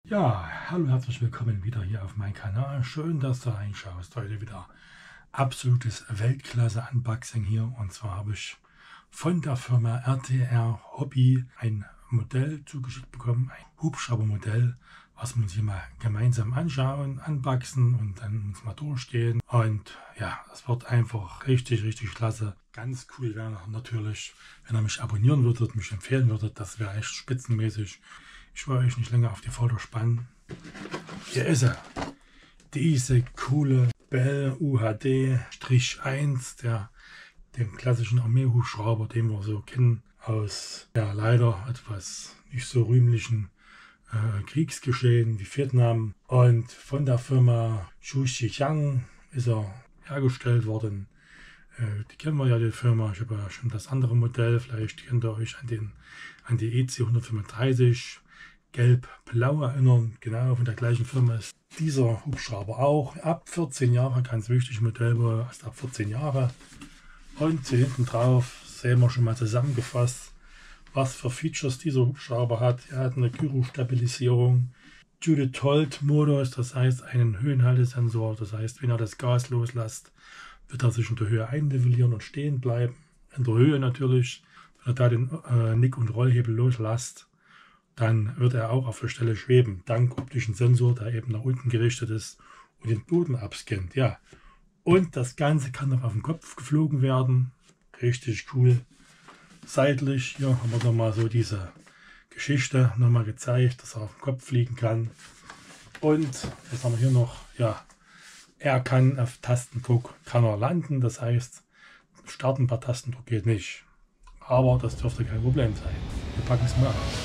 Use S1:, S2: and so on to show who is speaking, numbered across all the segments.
S1: Ja, hallo, herzlich willkommen wieder hier auf meinem Kanal. Schön, dass du reinschaust. Heute wieder absolutes Weltklasse-Unboxing hier. Und zwar habe ich von der Firma RTR Hobby ein Modell zugeschickt bekommen, ein Hubschraubermodell, was wir uns hier mal gemeinsam anschauen, unboxen und dann uns mal durchgehen. Und ja, es wird einfach richtig, richtig klasse. Ganz cool wäre natürlich, wenn ihr mich abonnieren würdet, mich empfehlen würdet. Das wäre echt spitzenmäßig. Ich will euch nicht länger auf die Folter spannen. Hier ist er. Diese coole Bell UHD-1, den klassischen Armeehubschrauber, den wir so kennen aus leider etwas nicht so rühmlichen Kriegsgeschehen wie Vietnam. Und von der Firma Zhujiang ist er hergestellt worden. Die kennen wir ja, die Firma. Ich habe ja schon das andere Modell. Vielleicht kennt ihr euch an die EC 135 gelb-blau erinnern. Genau, von der gleichen Firma ist dieser Hubschrauber auch. Ab 14 Jahre, ganz wichtig, Modell war erst ab 14 Jahre. Und hier hinten drauf sehen wir schon mal zusammengefasst, was für Features dieser Hubschrauber hat. Er hat eine Gyrostabilisierung, Judith-Holt-Modus, das heißt einen Höhenhaltesensor. Das heißt, wenn er das Gas loslässt, wird er sich in der Höhe einnivellieren und stehen bleiben. In der Höhe natürlich, wenn er da den Nick- und Rollhebel loslässt, dann wird er auch auf der Stelle schweben, dank optischen Sensor, der eben nach unten gerichtet ist und den Boden abscannt. Ja. Und das Ganze kann noch auf den Kopf geflogen werden. Richtig cool. Seitlich, hier haben wir dann mal so diese Geschichte nochmal gezeigt, dass er auf den Kopf fliegen kann. Und jetzt haben wir hier noch, ja, er kann auf Tastendruck landen, das heißt, starten per Tastendruck geht nicht. Aber das dürfte kein Problem sein. Wir packen es mal aus.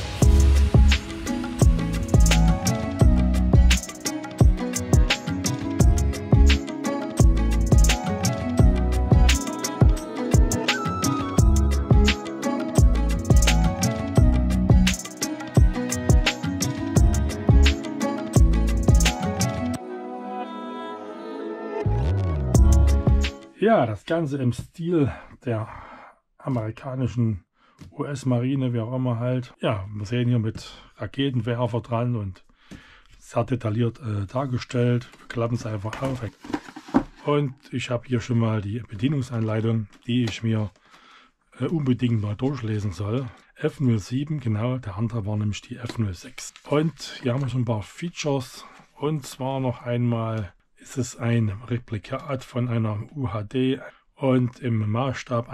S1: Ja, das Ganze im Stil der amerikanischen US-Marine, wie auch immer halt. Ja, wir sehen hier mit Raketenwerfer dran und sehr detailliert dargestellt. Wir klappen es einfach auf. Und ich habe hier schon mal die Bedienungsanleitung, die ich mir unbedingt mal durchlesen soll. F07, genau, der andere war nämlich die F06. Und hier haben wir schon ein paar Features. Und zwar noch einmal ist es ein Replikat von einer UHD und im Maßstab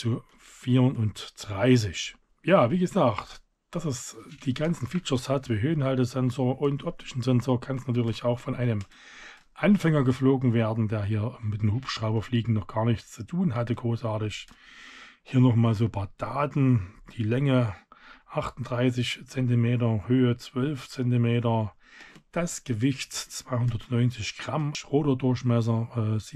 S1: 1:34. Ja, wie gesagt, dass es die ganzen Features hat, wie Höhenhaltesensor und optischen Sensor, kann es natürlich auch von einem Anfänger geflogen werden, der hier mit dem Hubschrauberfliegen noch gar nichts zu tun hatte, großartig. Hier nochmal so ein paar Daten, die Länge 38 cm, Höhe 12 cm, das Gewicht 290 Gramm, Rotordurchmesser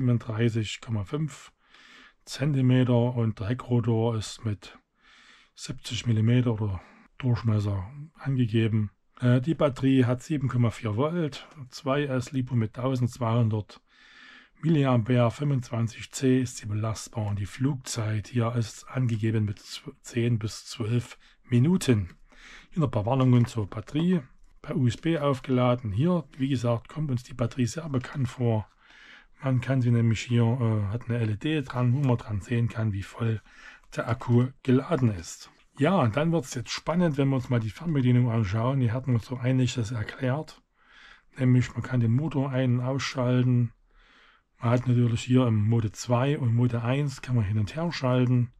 S1: 37,5 cm und der Heckrotor ist mit 70 mm oder Durchmesser angegeben. Die Batterie hat 7,4 Volt, 2S LiPo mit 1200 mAh, 25C ist sie belastbar und die Flugzeit hier ist angegeben mit 10 bis 12 Minuten. Hier noch ein paar Warnungen zur Batterie. Per USB aufgeladen. Hier, wie gesagt, kommt uns die Batterie sehr bekannt vor. Man kann sie nämlich hier, hat eine LED dran, wo man dran sehen kann, wie voll der Akku geladen ist. Ja, und dann wird es jetzt spannend, wenn wir uns mal die Fernbedienung anschauen. Die hatten uns so Ähnliches erklärt. Nämlich, man kann den Motor ein- und ausschalten. Man hat natürlich hier im Mode 2 und Mode 1 kann man hin und her schalten.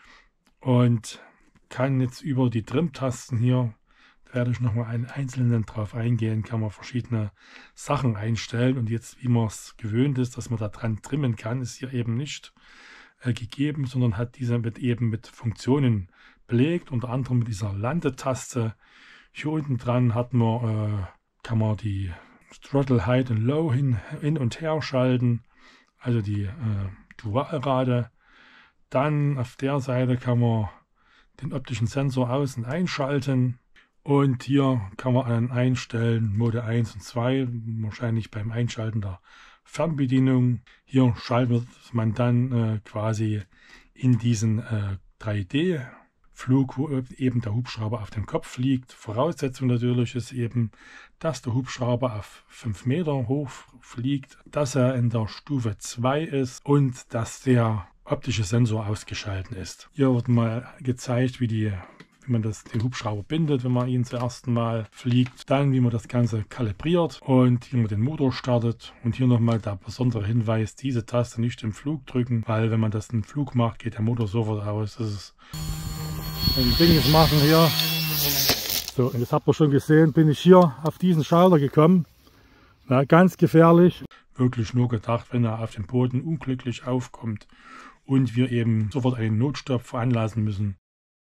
S1: Und kann jetzt über die Trim-Tasten hier, werde ich nochmal einen einzelnen drauf eingehen, kann man verschiedene Sachen einstellen. Und jetzt, wie man es gewöhnt ist, dass man da dran trimmen kann, ist hier eben nicht gegeben, sondern hat diese mit Funktionen belegt, unter anderem mit dieser Landetaste. Hier unten dran kann man die Throttle High und Low hin und her schalten, also die Dualrate. Dann auf der Seite kann man den optischen Sensor aus- und einschalten. Und hier kann man einstellen, Mode 1 und 2, wahrscheinlich beim Einschalten der Fernbedienung. Hier schaltet man dann quasi in diesen 3D Flug, wo eben der Hubschrauber auf dem Kopf fliegt. Voraussetzung natürlich ist eben, dass der Hubschrauber auf 5 Meter hoch fliegt, dass er in der Stufe 2 ist und dass der optische Sensor ausgeschaltet ist. Hier wird mal gezeigt, wie man den Hubschrauber bindet, wenn man ihn zum ersten Mal fliegt. Dann, wie man das Ganze kalibriert und wie man den Motor startet. Und hier nochmal der besondere Hinweis, diese Taste nicht im Flug drücken, weil wenn man das im Flug macht, geht der Motor sofort aus. Das ist ein Ding machen hier. So, und jetzt habt ihr schon gesehen, bin ich hier auf diesen Schalter gekommen. Na, ganz gefährlich. Wirklich nur gedacht, wenn er auf dem Boden unglücklich aufkommt und wir eben sofort einen Notstopp veranlassen müssen.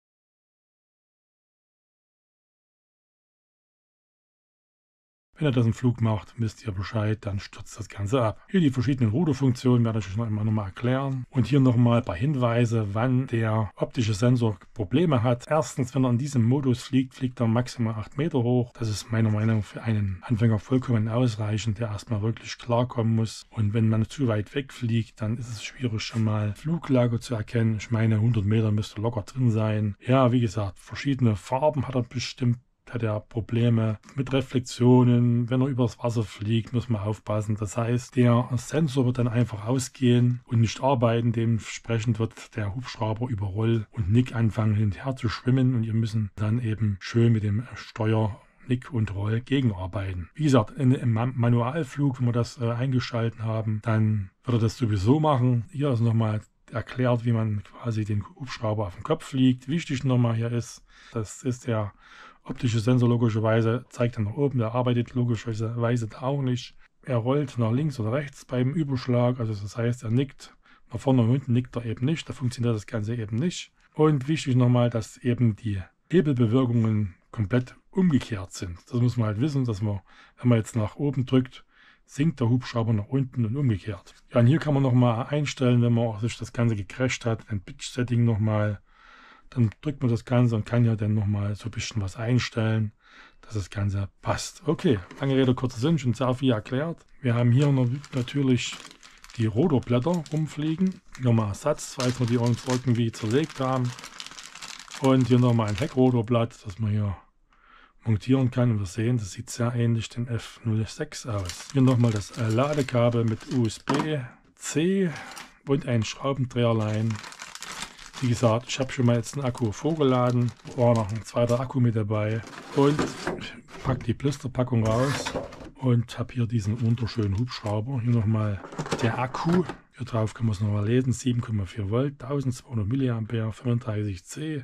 S1: Wenn ihr das im Flug macht, wisst ihr Bescheid, dann stürzt das Ganze ab. Hier die verschiedenen Ruderfunktionen werde ich euch noch mal erklären. Und hier nochmal ein paar Hinweise, wann der optische Sensor Probleme hat. Erstens, wenn er in diesem Modus fliegt, fliegt er maximal 8 Meter hoch. Das ist meiner Meinung nach für einen Anfänger vollkommen ausreichend, der erstmal wirklich klarkommen muss. Und wenn man zu weit weg fliegt, dann ist es schwierig, schon mal Fluglage zu erkennen. Ich meine, 100 Meter müsste locker drin sein. Ja, wie gesagt, verschiedene Farben hat er bestimmt. Hat er Probleme mit Reflexionen. Wenn er übers Wasser fliegt, muss man aufpassen. Das heißt, der Sensor wird dann einfach ausgehen und nicht arbeiten. Dementsprechend wird der Hubschrauber über Roll und Nick anfangen hinterher zu schwimmen und ihr müssen dann eben schön mit dem Steuer Nick und Roll gegenarbeiten. Wie gesagt, im Manualflug, wenn wir das eingeschaltet haben, dann wird er das sowieso machen. Hier ist nochmal erklärt, wie man quasi den Hubschrauber auf den Kopf fliegt. Wichtig nochmal hier ist, das ist der optische Sensor logischerweise, zeigt er nach oben, der arbeitet logischerweise da auch nicht. Er rollt nach links oder rechts beim Überschlag, also das heißt, er nickt nach vorne und hinten, nickt er eben nicht, da funktioniert das Ganze eben nicht. Und wichtig nochmal, dass eben die Hebelbewegungen komplett umgekehrt sind. Das muss man halt wissen, dass man, wenn man jetzt nach oben drückt, sinkt der Hubschrauber nach unten und umgekehrt. Ja, und hier kann man nochmal einstellen, wenn man auch sich das Ganze gecrasht hat, ein Pitch-Setting nochmal. Dann drückt man das Ganze und kann ja dann nochmal so ein bisschen was einstellen, dass das Ganze passt. Okay, lange Rede, kurzer Sinn, schon sehr viel erklärt. Wir haben hier noch natürlich die Rotorblätter rumfliegen. Nochmal Ersatz, falls wir die uns irgendwie zerlegt haben. Und hier nochmal ein Heckrotorblatt, das man hier montieren kann. Und wir sehen, das sieht sehr ähnlich dem F06 aus. Hier nochmal das Ladekabel mit USB-C und ein Schraubendreherlein. Wie gesagt, ich habe schon mal jetzt einen Akku vorgeladen, war noch ein zweiter Akku mit dabei und ich packe die Blisterpackung raus und habe hier diesen wunderschönen Hubschrauber. Hier nochmal der Akku, hier drauf kann man es nochmal lesen, 7,4 Volt, 1200 mAh, 35 C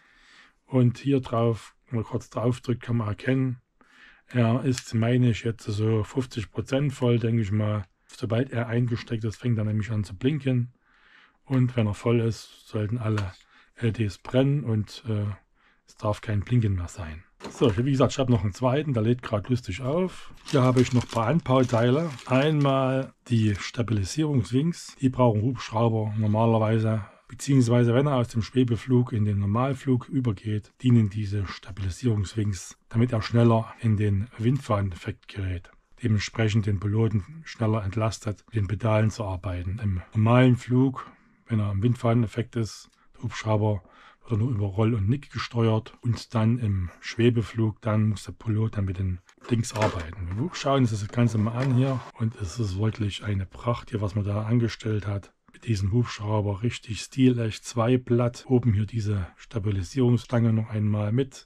S1: und hier drauf, wenn man kurz drauf drückt, kann man erkennen, er ist, meine ich, jetzt so 50% voll, denke ich mal. Sobald er eingesteckt ist, fängt er nämlich an zu blinken. Und wenn er voll ist, sollten alle LEDs brennen und es darf kein Blinken mehr sein. So, wie gesagt, ich habe noch einen zweiten, der lädt gerade lustig auf. Hier habe ich noch ein paar Anbauteile. Einmal die Stabilisierungswings. Die brauchen Hubschrauber normalerweise, beziehungsweise wenn er aus dem Schwebeflug in den Normalflug übergeht, dienen diese Stabilisierungswings, damit er schneller in den Windfahneneffekt gerät. Dementsprechend den Piloten schneller entlastet, mit den Pedalen zu arbeiten. Im normalen Flug, wenn er im Windfahneneffekt ist, der Hubschrauber wird er nur über Roll und Nick gesteuert und dann im Schwebeflug, dann muss der Pilot dann mit den Dings arbeiten. Wir schauen uns das Ganze mal an hier und es ist wirklich eine Pracht hier, was man da angestellt hat. Mit diesem Hubschrauber richtig stilecht, 2 Blatt, oben hier diese Stabilisierungsstange noch einmal mit,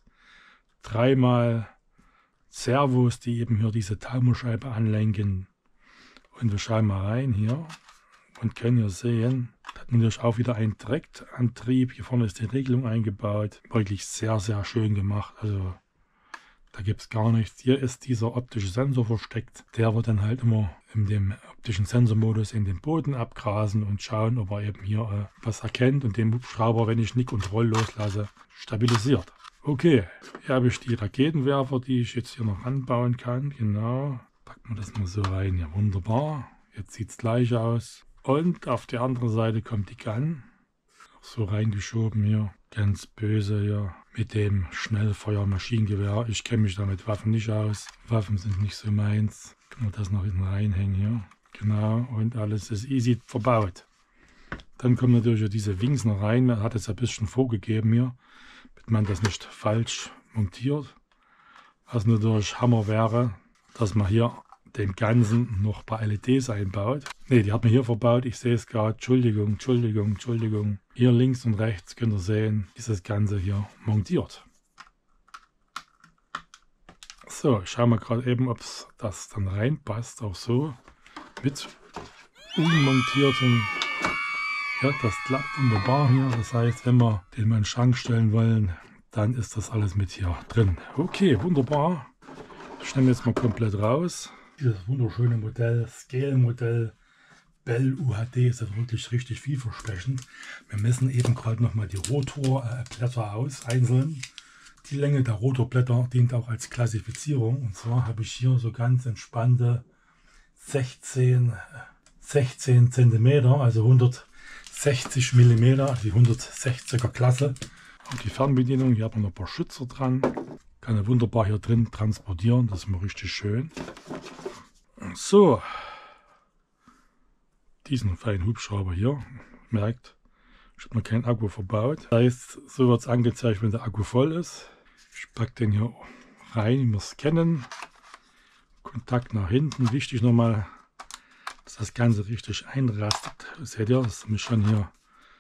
S1: 3-mal Servos, die eben hier diese Taumelscheibe anlenken. Und wir schauen mal rein hier und können hier sehen, da hat man natürlich auch wieder einen Direktantrieb. Hier vorne ist die Regelung eingebaut. Wirklich sehr, sehr schön gemacht. Also da gibt es gar nichts. Hier ist dieser optische Sensor versteckt. Der wird dann halt immer in dem optischen Sensormodus in den Boden abgrasen und schauen, ob er eben hier was erkennt und den Hubschrauber, wenn ich Nick und Roll loslasse, stabilisiert. Okay, hier habe ich die Raketenwerfer, die ich jetzt hier noch anbauen kann. Genau, packen wir das mal so rein. Ja, wunderbar. Jetzt sieht es gleich aus. Und auf der anderen Seite kommt die Gun. So reingeschoben hier. Ganz böse hier. Mit dem Schnellfeuermaschinengewehr. Ich kenne mich da mit Waffen nicht aus. Waffen sind nicht so meins. Können wir das noch hinten reinhängen hier. Genau. Und alles ist easy verbaut. Dann kommen natürlich diese Wings noch rein. Man hat es ein bisschen vorgegeben hier, damit man das nicht falsch montiert. Was natürlich Hammer wäre, dass man hier den Ganzen noch ein paar LEDs einbaut. Ne, die hat man hier verbaut. Ich sehe es gerade. Entschuldigung. Hier links und rechts könnt ihr sehen, ist das Ganze hier montiert. So, ich schaue mal gerade eben, ob das dann reinpasst. Auch so mit unmontierten. Ja, das klappt wunderbar hier. Das heißt, wenn wir den mal in den Schrank stellen wollen, dann ist das alles mit hier drin. Okay, wunderbar. Ich nehme jetzt mal komplett raus. Dieses wunderschöne Modell, Scale-Modell Bell UHD ist das wirklich richtig vielversprechend. Wir messen eben gerade nochmal die Rotorblätter aus, einzeln. Die Länge der Rotorblätter dient auch als Klassifizierung. Und zwar habe ich hier so ganz entspannte 16 cm, also 160 mm, also die 160er Klasse. Und die Fernbedienung, hier hat man noch ein paar Schützer dran. Kann er wunderbar hier drin transportieren, das ist mal richtig schön. So, diesen feinen Hubschrauber hier, merkt, ich habe noch keinen Akku verbaut. Das heißt, so wird es angezeigt, wenn der Akku voll ist. Ich packe den hier rein, wir scannen. Kontakt nach hinten, wichtig nochmal, dass das Ganze richtig einrastet. Seht ihr, das ist mich schon hier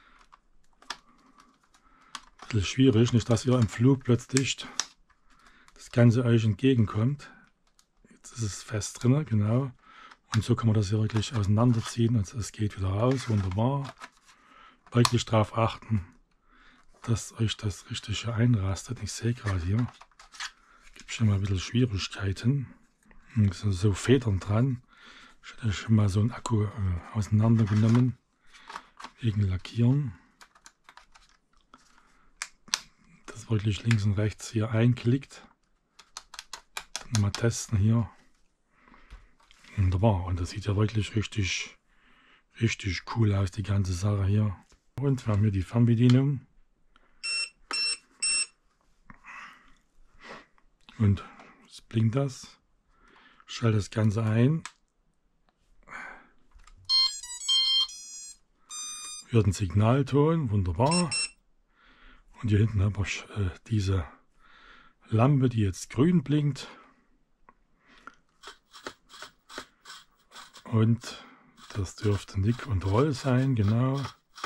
S1: ein bisschen schwierig, nicht dass ihr im Flug plötzlich das Ganze euch entgegenkommt. Jetzt ist es fest drin, genau. Und so kann man das hier wirklich auseinanderziehen und es geht wieder raus, wunderbar. Wirklich darauf achten, dass euch das richtig einrastet. Ich sehe gerade hier, gibt schon mal ein bisschen Schwierigkeiten. Es sind so Federn dran. Ich hatte schon mal so einen Akku auseinandergenommen, wegen Lackieren. Das wirklich links und rechts hier einklickt. Dann mal testen hier. Wunderbar. Und das sieht ja wirklich richtig cool aus, die ganze Sache hier. Und wir haben hier die Fernbedienung. Und jetzt blinkt das. Ich schalte das Ganze ein. Hört einen Signalton, wunderbar. Und hier hinten habe ich diese Lampe, die jetzt grün blinkt. Und das dürfte Nick und Roll sein, genau.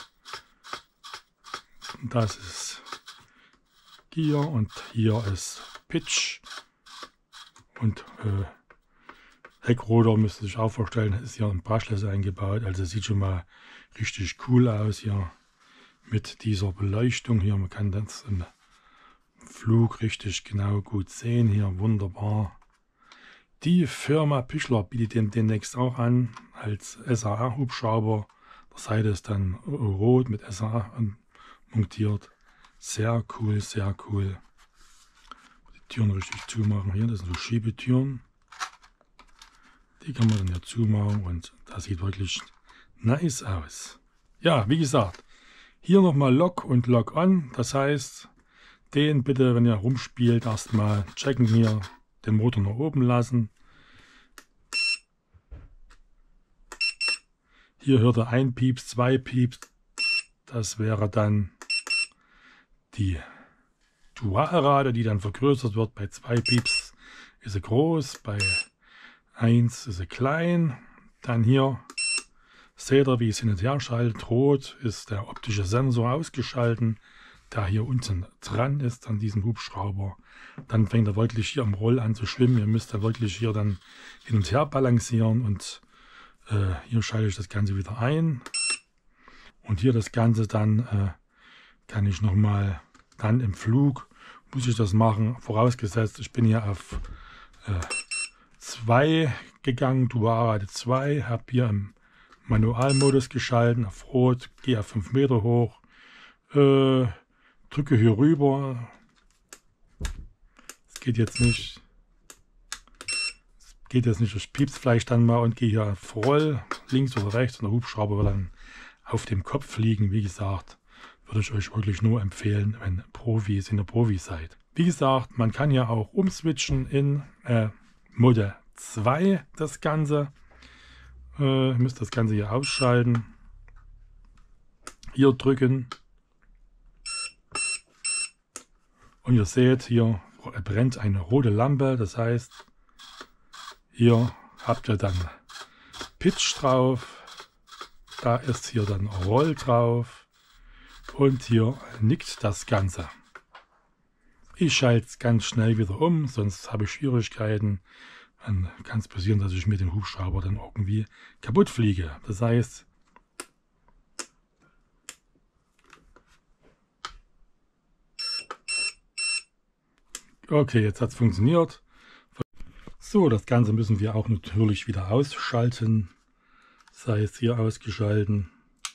S1: Das ist Gear und hier ist Pitch. Und Heckrotor müsste sich auch vorstellen, ist hier ein Brushless eingebaut. Also sieht schon mal richtig cool aus hier mit dieser Beleuchtung hier. Man kann das im Flug richtig genau gut sehen hier, wunderbar. Die Firma Pichler bietet den demnächst auch an als SAR-Hubschrauber. Der Seite ist dann rot mit SAR montiert. Sehr cool, sehr cool. Die Türen richtig zumachen hier, das sind so Schiebetüren. Die kann man dann ja zumachen und das sieht wirklich nice aus. Ja, wie gesagt, hier nochmal Lock und Lock on. Das heißt, den bitte, wenn ihr rumspielt, erstmal checken hier, den Motor nach oben lassen. Hier hört er ein Pieps, zwei Pieps. Das wäre dann die Dualrate, die dann vergrößert wird. Bei 2 Pieps ist sie groß, bei 1 ist sie klein. Dann hier seht ihr, wie es hin und her schaltet. Rot ist der optische Sensor ausgeschaltet, der hier unten dran ist an diesem Hubschrauber. Dann fängt er wirklich hier am Roll an zu schwimmen. Ihr müsst da wirklich hier dann hin und her balancieren und hier schalte ich das Ganze wieder ein. Und hier das Ganze dann kann ich nochmal dann im Flug, muss ich das machen, vorausgesetzt ich bin hier auf 2 gegangen, Dualrate 2, habe hier im Manualmodus geschalten, auf Rot, gehe auf 5 Meter hoch, drücke hier rüber, es geht jetzt nicht, ich piep's vielleicht dann mal und gehe hier auf Roll, links oder rechts und der Hubschrauber wird dann auf dem Kopf fliegen. Wie gesagt, würde ich euch wirklich nur empfehlen, wenn Profis in der Profi seid. Wie gesagt, man kann ja auch umswitchen in Mode 2 das Ganze. Ihr müsst das Ganze hier ausschalten. Hier drücken. Und ihr seht, hier brennt eine rote Lampe. Das heißt, hier habt ihr dann Pitch drauf. Da ist hier dann Roll drauf. Und hier nickt das Ganze. Ich schalte es ganz schnell wieder um, sonst habe ich Schwierigkeiten. Dann kann es passieren, dass ich mit dem Hubschrauber dann irgendwie kaputt fliege. Das heißt, okay, jetzt hat es funktioniert. So, das Ganze müssen wir auch natürlich wieder ausschalten. Sei es hier ausgeschalten.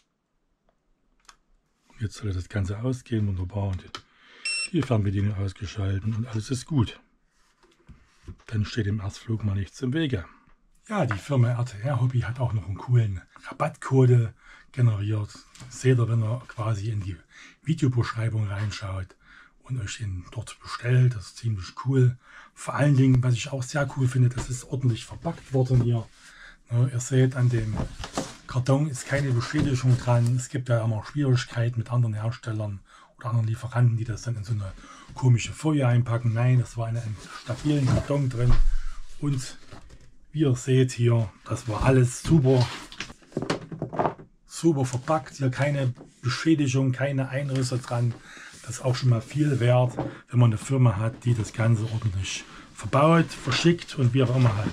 S1: Jetzt soll das Ganze ausgehen, wunderbar. Und die Fernbedienung ausgeschalten und alles ist gut. Dann steht im Erstflug mal nichts im Wege. Ja, die Firma RTR Hobby hat auch noch einen coolen Rabattcode generiert. Seht ihr, wenn ihr quasi in die Videobeschreibung reinschaut und euch den dort bestellt. Das ist ziemlich cool. Vor allen Dingen, was ich auch sehr cool finde, das ist ordentlich verpackt worden hier. Ihr seht, an dem Karton ist keine Beschädigung dran. Es gibt ja immer Schwierigkeiten mit anderen Herstellern oder anderen Lieferanten, die das dann in so eine komische Folie einpacken. Nein, das war in einem stabilen Karton drin. Und wie ihr seht hier, das war alles super verpackt. Hier keine Beschädigung, keine Einrisse dran. Das ist auch schon mal viel wert, wenn man eine Firma hat, die das Ganze ordentlich verbaut, verschickt und wie auch immer halt.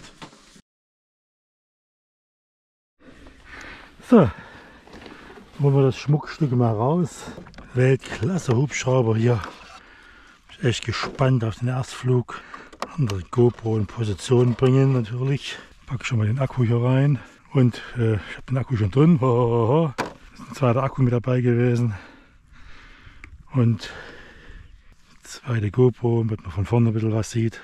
S1: So, holen wir das Schmuckstück mal raus. Weltklasse Hubschrauber hier. Bin ich echt gespannt auf den Erstflug. Andere GoPro in Position bringen natürlich. Packe schon mal den Akku hier rein. Und ich habe den Akku schon drin. Ist ein zweiter Akku mit dabei gewesen. Und zweite GoPro, damit man von vorne ein bisschen was sieht.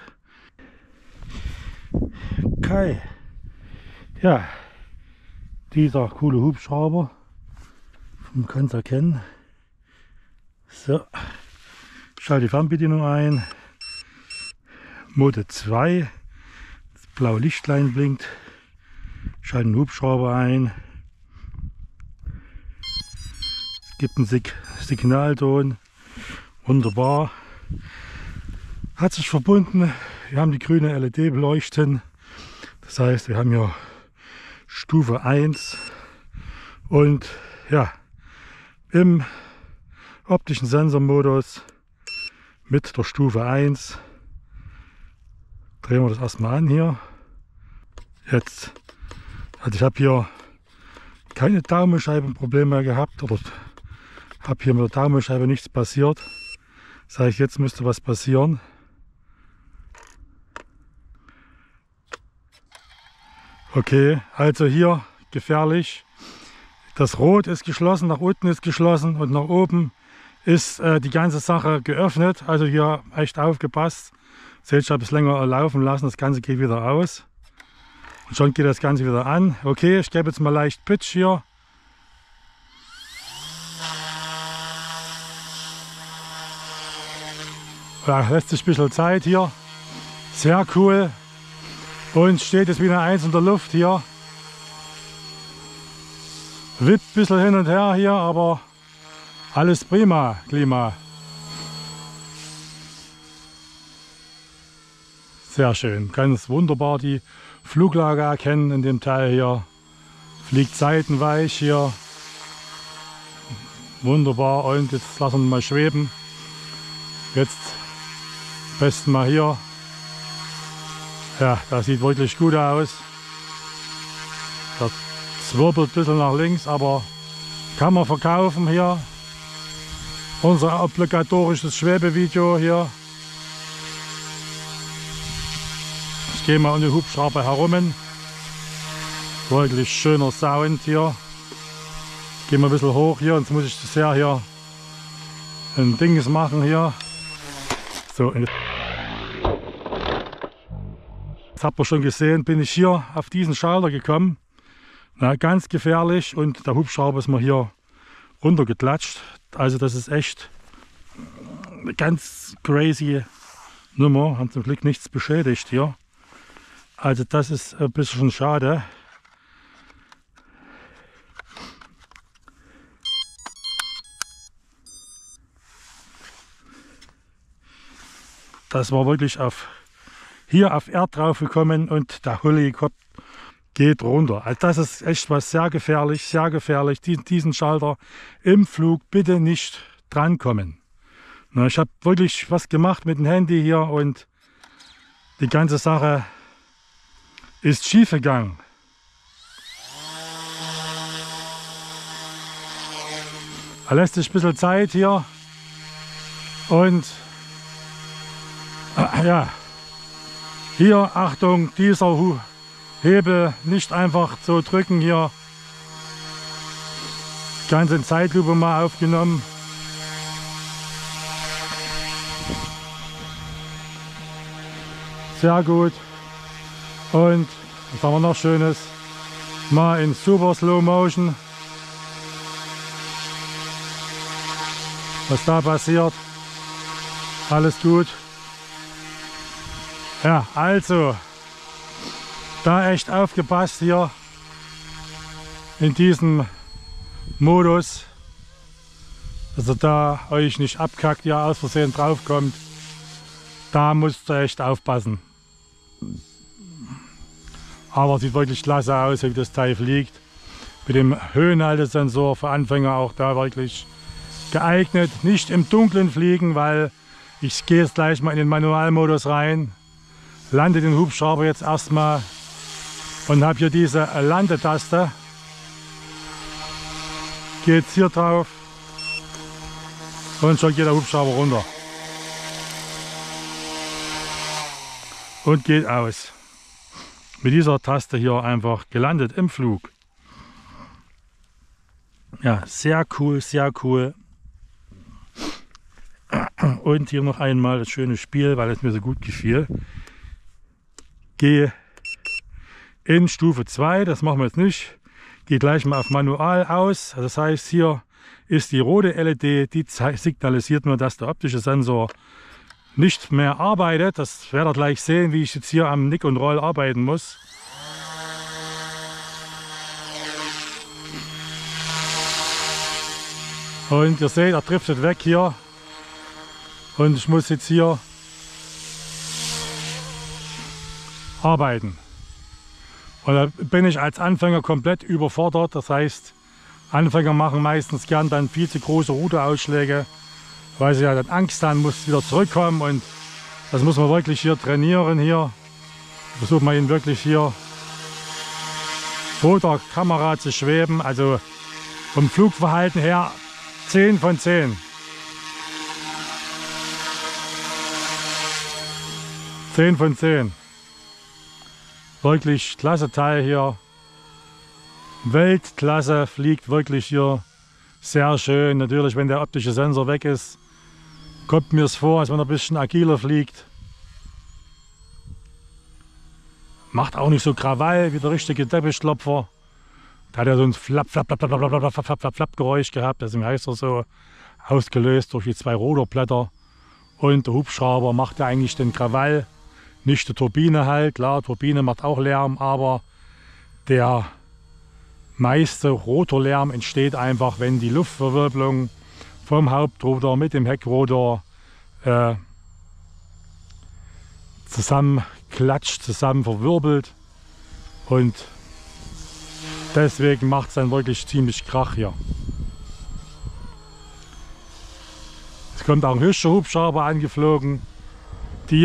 S1: Okay. Ja. Dieser coole Hubschrauber. Man kann es erkennen. So. Ich schalte die Fernbedienung ein. Mode 2. Das blaue Lichtlein blinkt. Ich schalte den Hubschrauber ein. Es gibt einen Signalton. Wunderbar. Hat sich verbunden. Wir haben die grüne LED-Beleuchten. Das heißt, wir haben hier Stufe 1 und ja, im optischen Sensormodus mit der Stufe 1 drehen wir das erstmal an hier. Jetzt, also ich habe hier keine Daumenscheibenprobleme mehr gehabt oder habe hier mit der Daumenscheibe nichts passiert. Das heißt, jetzt müsste was passieren. Okay, also hier gefährlich. Das Rot ist geschlossen, nach unten ist geschlossen und nach oben ist die ganze Sache geöffnet. Also hier echt aufgepasst. Seht, ich habe es länger laufen lassen, das Ganze geht wieder aus. Und schon geht das Ganze wieder an. Okay, ich gebe jetzt mal leicht Pitch hier. Ja, lässt sich ein bisschen Zeit hier. Sehr cool. Und steht jetzt wie eine Eins in der Luft hier. Wippt ein bisschen hin und her hier, aber alles prima, Klima. Sehr schön. Ganz wunderbar die Fluglage erkennen in dem Teil hier. Fliegt seitenweich hier. Wunderbar. Und jetzt lassen wir mal schweben. Jetzt am besten mal hier. Ja, das sieht wirklich gut aus. Das zwirbelt ein bisschen nach links, aber kann man verkaufen hier. Unser obligatorisches Schwebevideo hier. Ich gehe mal um den Hubschrauber herum. Wirklich schöner Sound hier. Gehen wir ein bisschen hoch hier, jetzt muss ich das ja hier ein Dings machen hier. So, jetzt habt ihr schon gesehen, bin ich hier auf diesen Schalter gekommen. Na, ganz gefährlich und der Hubschrauber ist mir hier runtergeklatscht. Also das ist echt eine ganz crazy Nummer. Haben zum Glück nichts beschädigt hier. Also das ist ein bisschen schade. das war wirklich hier auf Erd drauf gekommen und der Helikopter geht runter. Also das ist echt was sehr gefährlich, sehr gefährlich. Diesen Schalter im Flug bitte nicht drankommen. Na, ich habe wirklich was gemacht mit dem Handy hier und die ganze Sache ist schief gegangen. Er lässt sich ein bisschen Zeit hier und ja, hier Achtung, dieser Hebel nicht einfach so drücken hier. Ganz in Zeitlupe mal aufgenommen. Sehr gut. Und was haben wir noch Schönes? Mal in super Slow Motion. Was da passiert. Alles gut. Ja, also. Da echt aufgepasst hier in diesem Modus, dass ihr da euch nicht abkackt, ihr aus Versehen drauf kommt. Da müsst ihr echt aufpassen. Aber sieht wirklich klasse aus, wie das Teil fliegt. Mit dem Höhenhaltesensor für Anfänger auch da wirklich geeignet. Nicht im Dunkeln fliegen, weil ich gehe jetzt gleich mal in den Manualmodus rein. Lande den Hubschrauber jetzt erstmal. Und habe hier diese Landetaste. Geht hier drauf und schon geht der Hubschrauber runter. Und geht aus. Mit dieser Taste hier einfach gelandet im Flug. Ja, sehr cool, sehr cool. Und hier noch einmal das schöne Spiel, weil es mir so gut gefiel. Gehe in Stufe 2, das machen wir jetzt nicht. Gehe gleich mal auf Manual aus. Das heißt, hier ist die rote LED, die signalisiert mir, dass der optische Sensor nicht mehr arbeitet. Das werdet ihr gleich sehen, wie ich jetzt hier am Nick und Roll arbeiten muss. Und ihr seht, er driftet weg hier. Und ich muss jetzt hier arbeiten. Und da bin ich als Anfänger komplett überfordert. Das heißt, Anfänger machen meistens gern dann viel zu große Rudeausschläge, weil sie ja dann Angst haben, muss wieder zurückkommen. Und das muss man wirklich hier trainieren. Hier versucht man ihn wirklich hier vor der Kamera zu schweben. Also vom Flugverhalten her 10 von 10. 10 von 10. Wirklich klasse Teil hier. Weltklasse, fliegt wirklich hier sehr schön. Natürlich, wenn der optische Sensor weg ist, kommt mir es vor, als wenn er ein bisschen agiler fliegt. Macht auch nicht so Krawall wie der richtige Teppichklopfer. Da hat er so ein Flap Geräusch gehabt, deswegen heißt er so, ausgelöst durch die 2 Rotorblätter. Und der Hubschrauber macht ja eigentlich den Krawall. Nicht die Turbine halt, klar, Turbine macht auch Lärm, aber der meiste Rotorlärm entsteht einfach, wenn die Luftverwirbelung vom Hauptrotor mit dem Heckrotor zusammenklatscht, zusammen verwirbelt. Und deswegen macht es dann wirklich ziemlich Krach hier. Es kommt auch ein hübscher Hubschrauber angeflogen. Die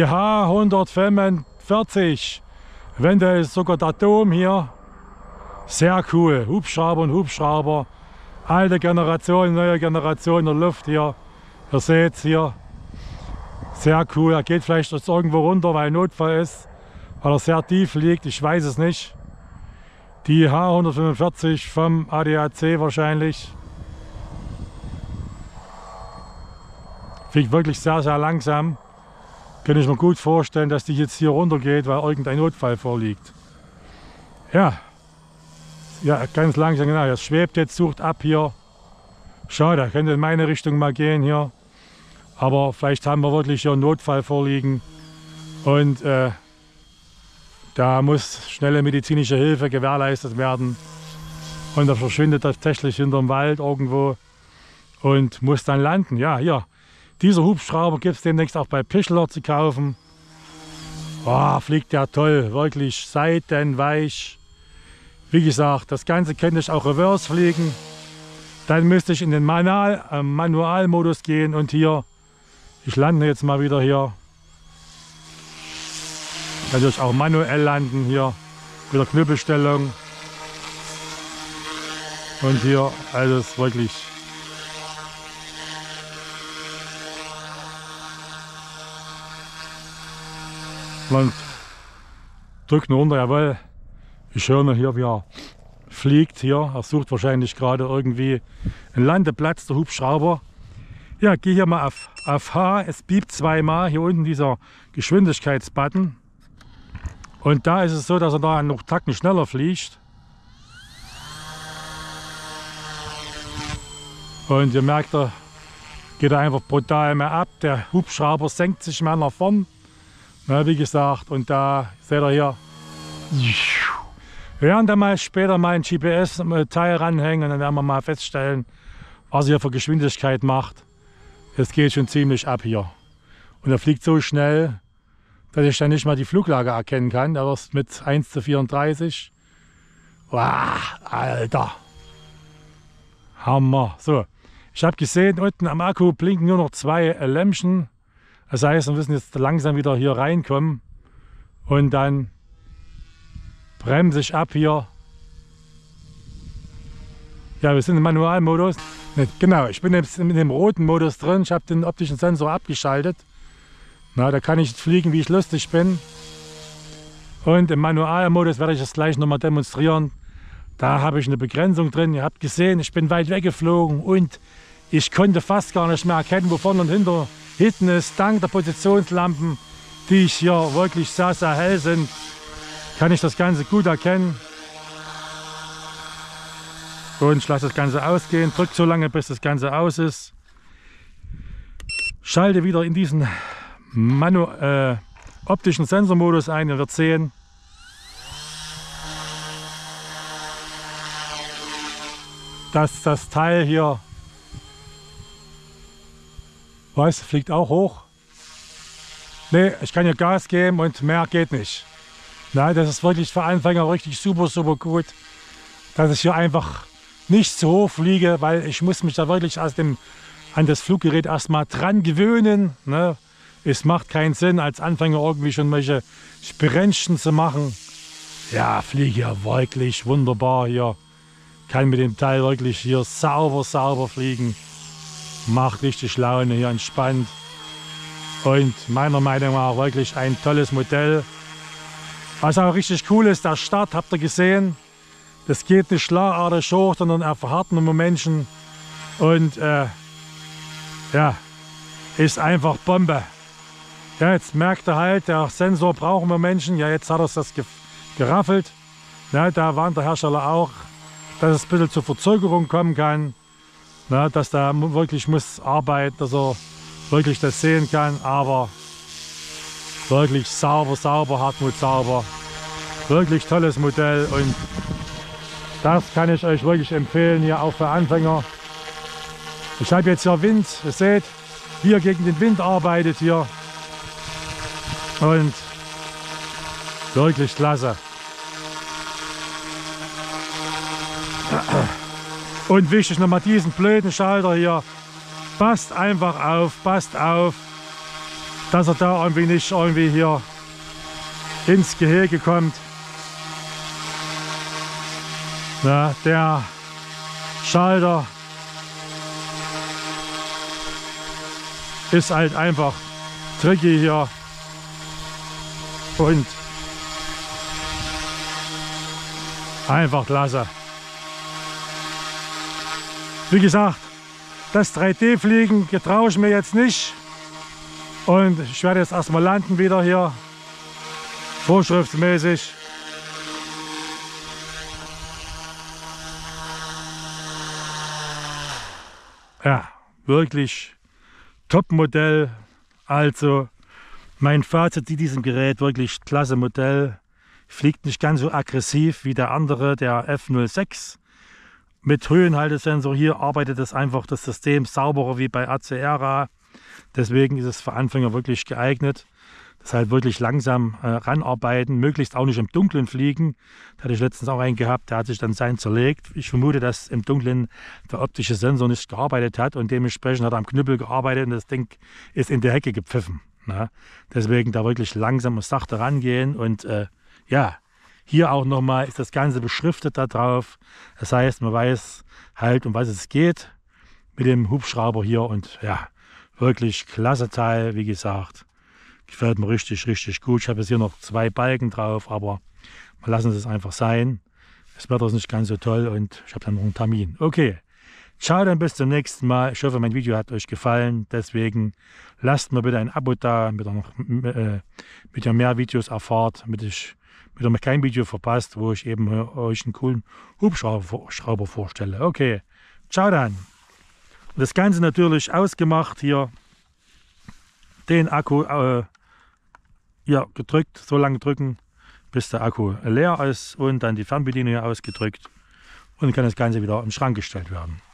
S1: H145, eventuell ist sogar der Dom hier. Sehr cool, Hubschrauber und Hubschrauber. Alte Generation, neue Generation in der Luft hier. Ihr seht es hier. Sehr cool, er geht vielleicht jetzt irgendwo runter, weil Notfall ist. Weil er sehr tief liegt, ich weiß es nicht. Die H145 vom ADAC wahrscheinlich. Fliegt wirklich sehr, sehr langsam. Kann ich mir gut vorstellen, dass die jetzt hier runter geht, weil irgendein Notfall vorliegt. Ja, ganz langsam, genau. Das schwebt jetzt, sucht ab hier. Schade, könnte in meine Richtung mal gehen hier. Aber vielleicht haben wir wirklich hier einen Notfall vorliegen. Und da muss schnelle medizinische Hilfe gewährleistet werden. Und er verschwindet tatsächlich hinterm Wald irgendwo und muss dann landen. Ja, hier. Dieser Hubschrauber gibt es demnächst auch bei Pichler zu kaufen. Oh, fliegt der toll, wirklich seitenweich. Wie gesagt, das Ganze könnte ich auch reverse fliegen. Dann müsste ich in den Manualmodus gehen und hier, ich lande jetzt mal wieder hier. Natürlich auch manuell landen hier, wieder Knüppelstellung. Und hier, also ist wirklich. Und drückt nur runter, jawohl. Ich höre noch hier, wie er fliegt hier. Er sucht wahrscheinlich gerade irgendwie einen Landeplatz, der Hubschrauber. Ja, gehe hier mal auf H. Es piept zweimal. Hier unten dieser Geschwindigkeitsbutton. Und da ist es so, dass er da noch Tacken schneller fliegt. Und ihr merkt, er geht einfach brutal mehr ab. Der Hubschrauber senkt sich mehr nach vorn. Na, wie gesagt, und da seht ihr hier. Wir werden da mal später mal ein GPS-Teil ranhängen und dann werden wir mal feststellen, was er hier für Geschwindigkeit macht. Es geht schon ziemlich ab hier. Und er fliegt so schnell, dass ich dann nicht mal die Fluglage erkennen kann. Er ist mit 1:34. Wow, Alter. Hammer. So, ich habe gesehen, unten am Akku blinken nur noch 2 Lämpchen. Das heißt, wir müssen jetzt langsam wieder hier reinkommen. Und dann bremse ich ab hier. Ja, wir sind im Manualmodus. Genau, ich bin jetzt in dem roten Modus drin. Ich habe den optischen Sensor abgeschaltet. Na, da kann ich fliegen, wie ich lustig bin. Und im Manualmodus werde ich das gleich nochmal demonstrieren. Da habe ich eine Begrenzung drin. Ihr habt gesehen, ich bin weit weggeflogen und ich konnte fast gar nicht mehr erkennen, wo vorne und hinten ist. Dank der Positionslampen, die hier wirklich sehr, sehr hell sind, kann ich das Ganze gut erkennen. Und ich lasse das Ganze ausgehen, drücke so lange, bis das Ganze aus ist. Schalte wieder in diesen optischen Sensormodus ein. Ihr werdet sehen, dass das Teil hier, was, fliegt auch hoch. Ne, ich kann hier Gas geben und mehr geht nicht. Nein, das ist wirklich für Anfänger richtig super, super gut, dass ich hier einfach nicht zu hoch fliege, weil ich muss mich da wirklich an das Fluggerät erstmal dran gewöhnen. Ne? Es macht keinen Sinn, als Anfänger irgendwie schon welche Sprenzchen zu machen. Ja, fliege ja wirklich wunderbar hier. Kann mit dem Teil wirklich hier sauber fliegen. Macht richtig Laune hier, entspannt. Und meiner Meinung nach wirklich ein tolles Modell. Was auch richtig cool ist, der Start, habt ihr gesehen. Das geht nicht schlagartig hoch, sondern auf harten Momentchen. Und ja, ist einfach Bombe. Ja, jetzt merkt er halt, der Sensor braucht einen Momentchen. Ja, jetzt hat er das geraffelt. Ja, da warnt der Hersteller auch, dass es ein bisschen zur Verzögerung kommen kann. Ja, dass da wirklich muss arbeiten, dass er wirklich das sehen kann. Aber wirklich sauber, Hartmut sauber. Wirklich tolles Modell und das kann ich euch wirklich empfehlen, hier auch für Anfänger. Ich habe jetzt hier Wind, ihr seht, wie er gegen den Wind arbeitet hier. Und wirklich klasse. Und wichtig nochmal diesen blöden Schalter hier. Passt einfach auf, dass er da irgendwie nicht hier ins Gehege kommt. Ja, der Schalter ist halt einfach tricky hier und einfach klasse. Wie gesagt, das 3D-Fliegen getraue ich mir jetzt nicht und ich werde jetzt erstmal landen wieder hier, vorschriftsmäßig. Ja, wirklich Top-Modell. Also mein Fazit zu diesem Gerät, wirklich klasse Modell. Fliegt nicht ganz so aggressiv wie der andere, der F06. Mit Höhenhaltesensor hier arbeitet es einfach das System sauberer wie bei ACERA. Deswegen ist es für Anfänger wirklich geeignet. Das halt wirklich langsam ranarbeiten, möglichst auch nicht im Dunkeln fliegen. Da hatte ich letztens auch einen gehabt, der hat sich dann sein zerlegt. Ich vermute, dass im Dunkeln der optische Sensor nicht gearbeitet hat und dementsprechend hat er am Knüppel gearbeitet und das Ding ist in die Hecke gepfiffen. Na? Deswegen da wirklich langsam und sachte rangehen und ja, hier auch nochmal ist das Ganze beschriftet da drauf. Das heißt, man weiß halt, um was es geht mit dem Hubschrauber hier und ja, wirklich klasse Teil, wie gesagt. Gefällt mir richtig, richtig gut. Ich habe jetzt hier noch 2 Balken drauf, aber wir lassen es einfach sein. Das Wetter ist nicht ganz so toll und ich habe dann noch einen Termin. Okay, ciao, dann bis zum nächsten Mal. Ich hoffe, mein Video hat euch gefallen. Deswegen lasst mir bitte ein Abo da, damit ihr mehr Videos erfahrt, damit ihr mir kein Video verpasst, wo ich eben euch einen coolen Hubschrauber vorstelle. Okay, ciao dann. Und das Ganze natürlich ausgemacht hier. Den Akku ja, gedrückt, so lange drücken, bis der Akku leer ist und dann die Fernbedienung hier ausgedrückt und dann kann das Ganze wieder im Schrank gestellt werden.